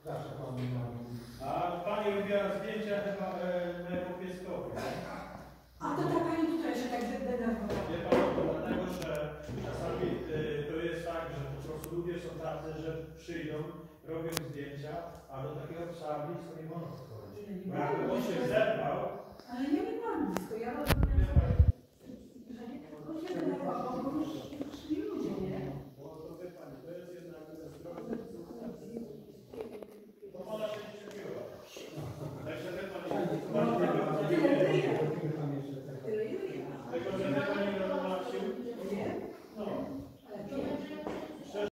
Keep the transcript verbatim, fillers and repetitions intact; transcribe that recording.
Zawsze pan mi mówił. A pani robiła zdjęcia chyba e, mojego pieskowi. A to ta pani tutaj się tak denerwowała. Wie pan, to dlatego, że czasami e, to jest tak, że po prostu ludzie są tacy, że przyjdą, robią zdjęcia, a do takiego psa blisko nie wolno podchodzić. Bo jakby on się zerwał, Ale ja nie wolno.